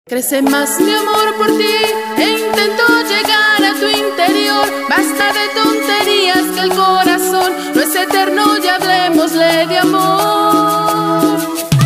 Crece más mi amor por ti e intento llegar a tu interior. Basta de tonterías que el corazón no es eterno, ya hablemosle de amor.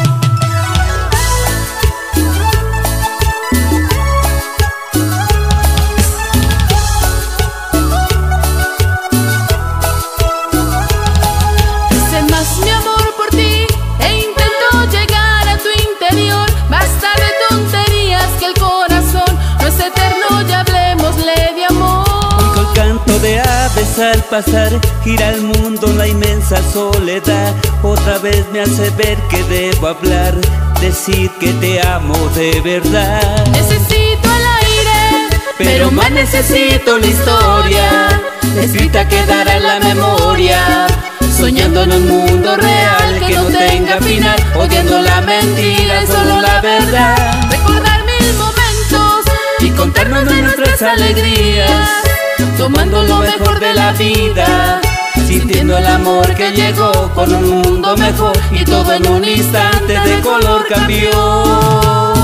Crece más mi amor por ti e intento llegar a tu interior. Basta de tonterías que el corazón no es eterno, ya hablemosle de amor. Oigo el canto de aves al pasar, gira el mundo en la inmensa soledad. Otra vez me hace ver que debo hablar, decir que te amo de verdad. Necesito el aire, pero más necesito la historia, escrita quedará en la memoria. Soñando en un mundo real que no tenga final, odiando la mentira y solo la verdad. recordar mil momentos Y contarnos de nuestras alegrías, tomando lo mejor de la vida, sintiendo el amor que llegó con un mundo mejor. Y todo en un instante de color cambió.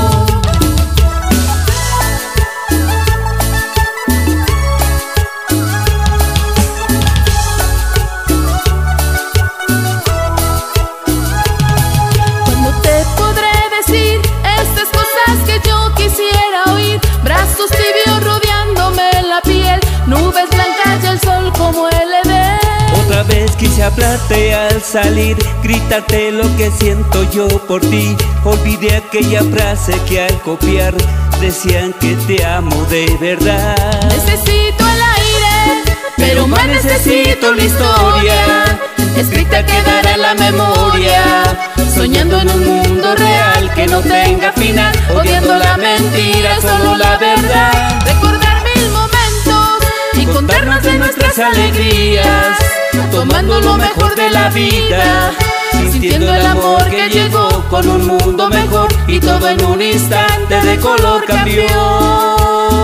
Cuando te podré decir estas cosas que yo quisiera oír. Brazos tibios rodeándome la piel, nubes blancas y el sol como el Edén. Otra vez quise hablarte al salir, gritarte lo que siento yo por ti. Olvidé aquella frase que al copiar decían que te amo de verdad. Necesito el aire, Pero más necesito la historia, escrita quedará en la memoria. Soñando en un mundo real que no tenga final, odiando la mentira, solo la verdad. recordar mil momentos Y contarnos de nuestras alegrías, tomando lo mejor de la vida, sintiendo el amor que llegó con un mundo mejor. Y todo en un instante de color cambió.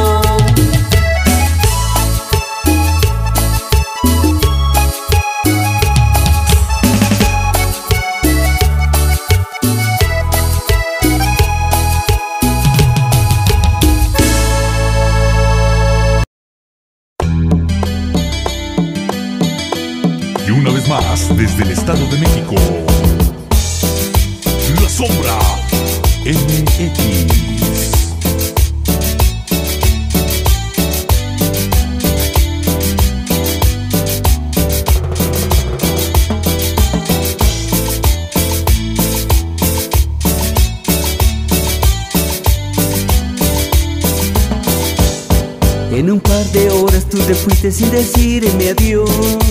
Y una vez más, desde el Estado de México, La Sombra MX. En un par de horas tú te fuiste sin decirme adiós.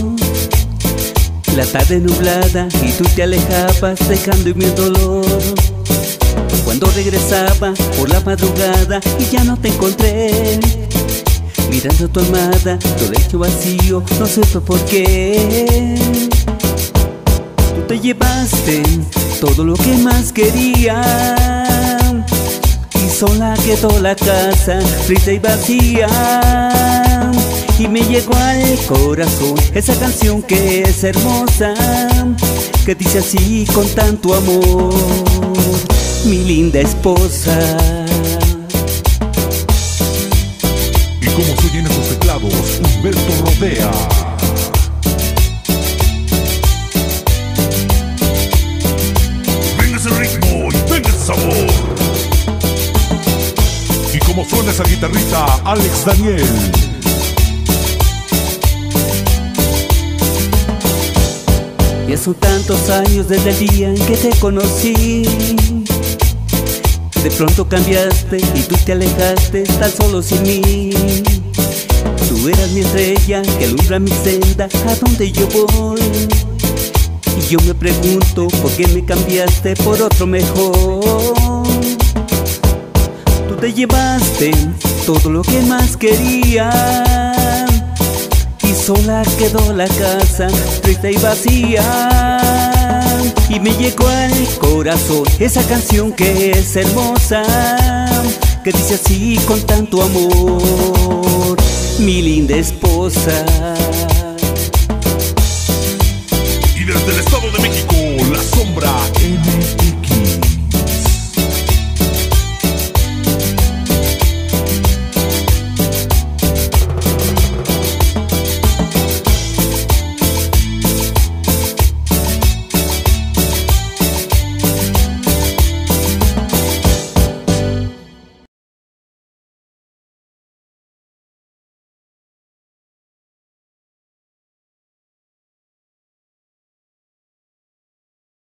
La tarde nublada y tú te alejabas dejándome el dolor. Cuando regresaba por la madrugada y ya no te encontré, mirando a tu almohada, tu lecho vacío, no sé por qué. Tú te llevaste todo lo que más quería y sola quedó la casa, triste y vacía. Y me llegó al corazón esa canción que es hermosa, que dice así con tanto amor: mi linda esposa. Y como se oyen esos teclados, Humberto Rodea. Venga ese ritmo y venga ese sabor. Y como suena esa guitarrita, Alex Daniel. Ya son tantos años desde el día en que te conocí. De pronto cambiaste y tú te alejaste tan solo sin mí. Tú eras mi estrella que alumbra mi senda a donde yo voy. Y yo me pregunto por qué me cambiaste por otro mejor. Tú te llevaste todo lo que más quería y sola quedó la casa, triste y vacía. Y me llegó al corazón esa canción que es hermosa, que dice así con tanto amor: mi linda esposa. Y desde el Estado de México, La Sombra MX.